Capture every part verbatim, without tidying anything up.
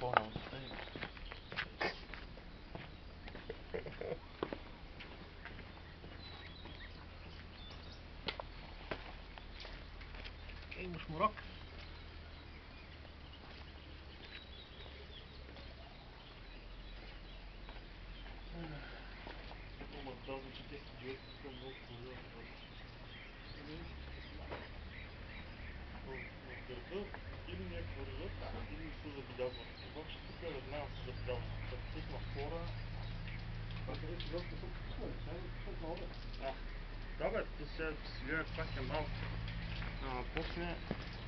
изпълнявам се. Имаш морок. Ама даже, че те идиоти така много хвърля. В града или не хвърлят, или не се забелязват. Обаче тук веднага се забелязват. Като цъкна хора... Това къде си доста тук пускали, сега не пускат на обед. А, да бе, те сега сега пак е малко. А, после...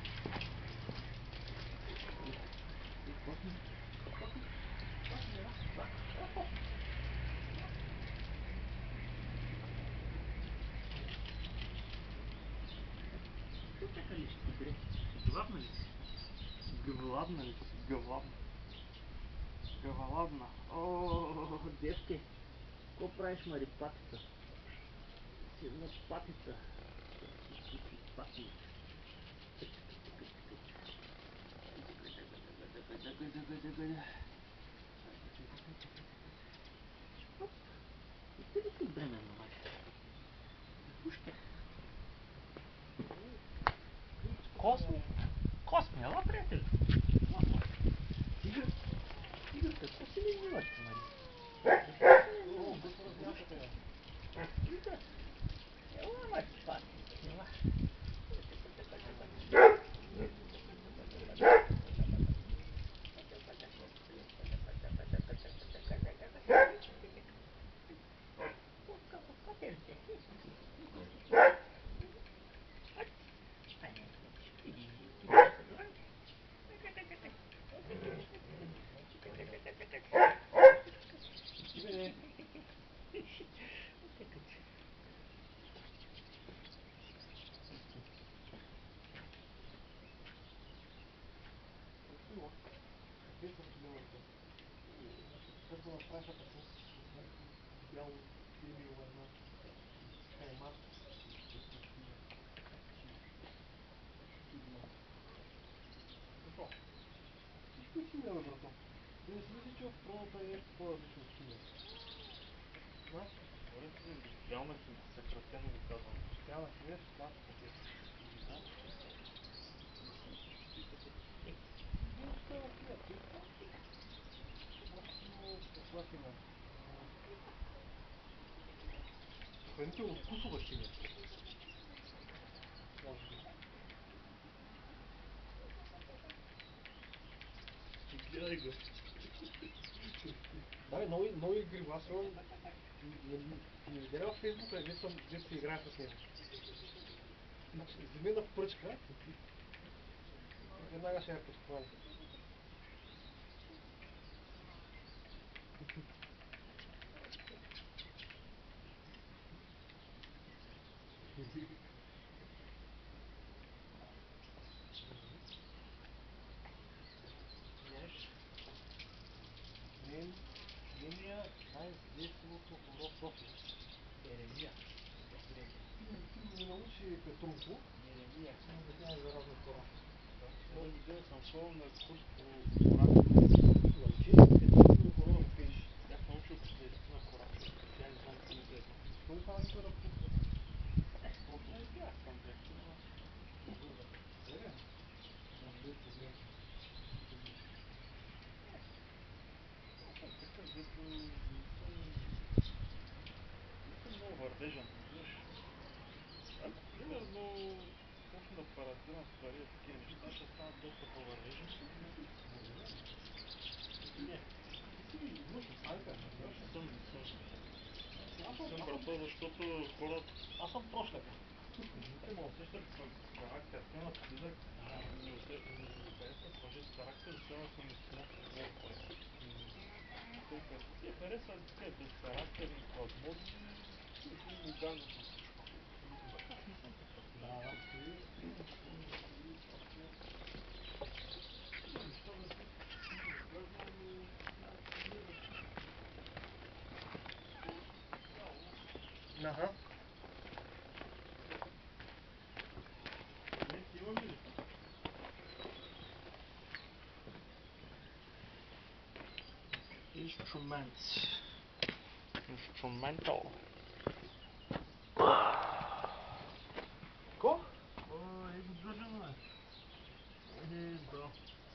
Така ли ще ти гре? Главна ли си? Гавладна ли си? Гавладна. Гавладна. О, девке, какво правиш, марипатица? Силна патица. Пати. Ти ли си бременна, мачка? Пушка. Косми? Косми, ала, приятели? Тигър? Тигър, какво си не милаш, Мари? О, бързо размятате, бе. Тигър? Ела, марипати, ела. Като направиха така с бяло кремило едно каймак. Какво? Всичко е химия, бе, брато. Ти не си мисли, че в природата е нещо по-различно от химия. Да? Говорим си индустриална химия, съкратено го казвам. Индустриална химия, ще това съкратено. Да. Индустриална химия, ти каква химия? Хранително-вкусова химия. Може би. Гледай го. Да, бе, много, много игри, аз имам не видя във Фейсбука, не съм, де се играя с него. Вземи на пръчка, веднага ще я подхвали. Нем, Немия най-известното хоро в София. Еремия. Ти го не научи Петрунко. Еремия. Тя е заразна хора. Една година съм ходил на курс по хората. Научи Петрунко хоро да пееш. Бях научил последици на хората. Тя не знам какво е. Защо ли това никой да пусне? Просто не бях там вече, но... Сега? Там бе проблем. Така, дето не съм... Не съм много вървежен, виж. Ако примерно почна да паразирам с пари и такива неща, ще станат доста по-вървежен. Не. Ти си външна сайка, Не съм, не съм. Аз Не съм, брато, защото хората... Аз съм прошляка. Не те ме усещат към характер. Те ме влизат, не харесват мъже с характер, особено съм мислимоки много харесват. Те харесват такива безхарактерни, хладмодни и му газват на всичко. Аз не съм такъв. Да, аз си... Неща да си да казвам, но... Аха. Не, имаме ли? Инструмент. Инструментал. Ко? О, е го дружено е. Е, бро.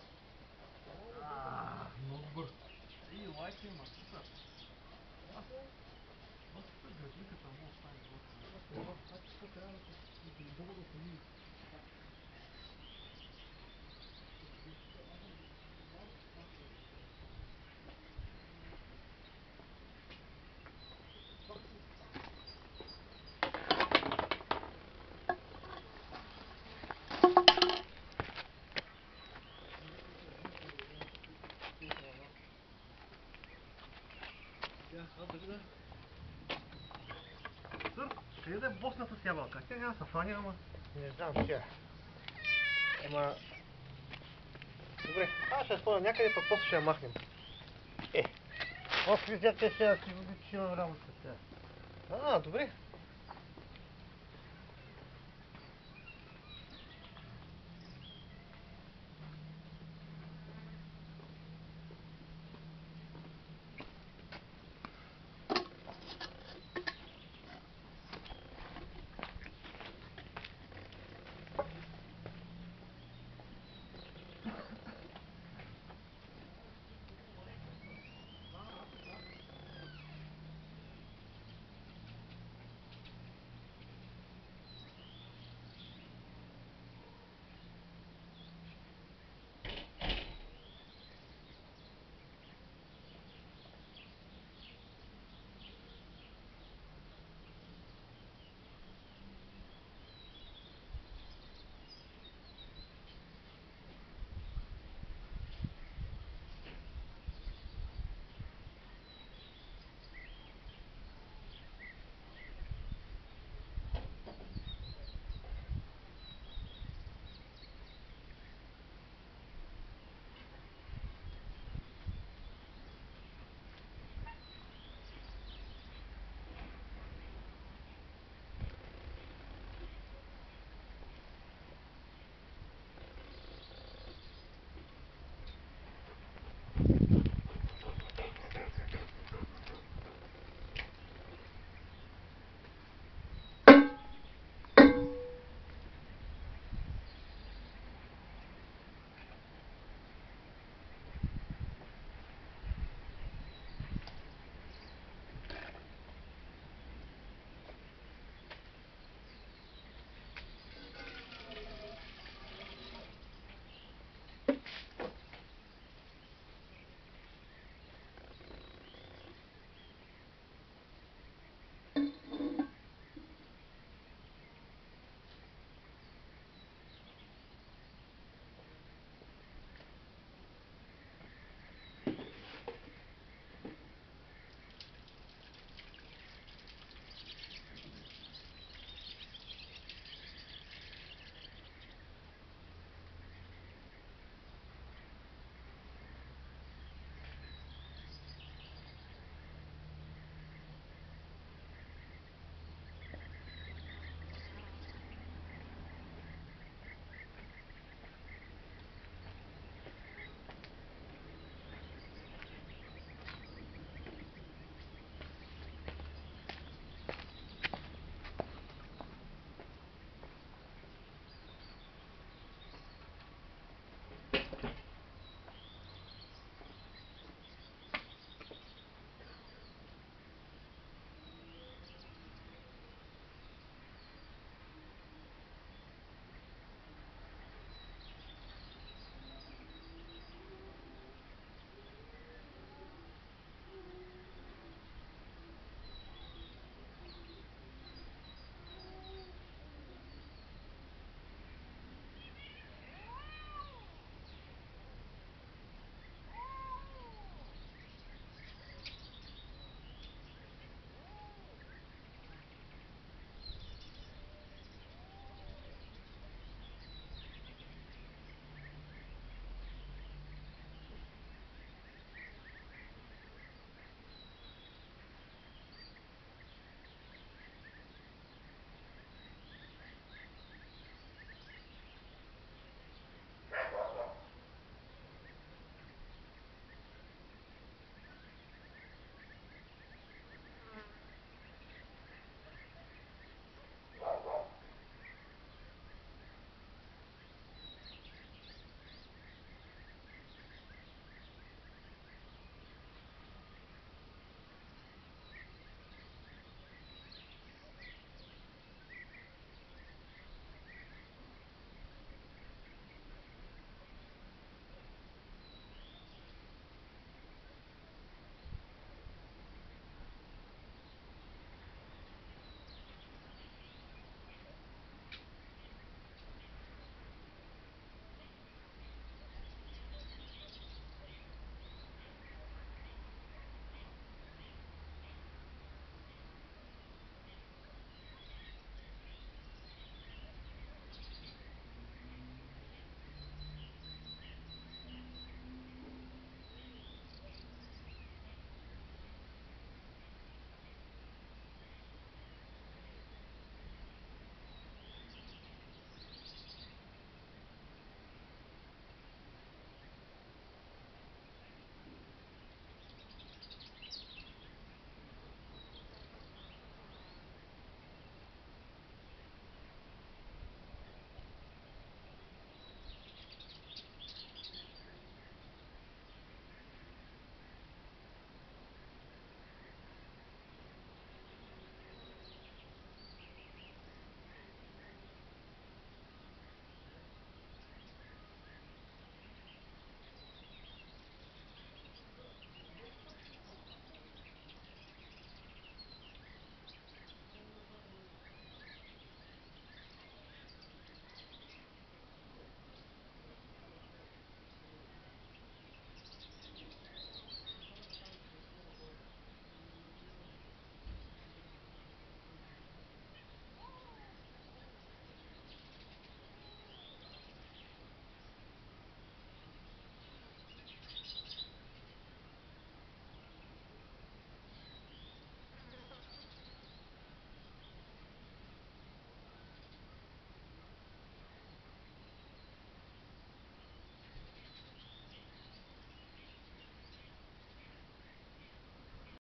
Ааа, много добър. И лайка има, супер. Аз аз супер градинката му остане готина. Аз тук трябва да се много да помили. Сър, къде да е босната с ябълка? Тя няма съфани, ама... Не знам сега. Ама... Добре, аз ще я сложа някъде, пък после ще я махнем. Е, още взят те сега си имам работа сега. А, добре.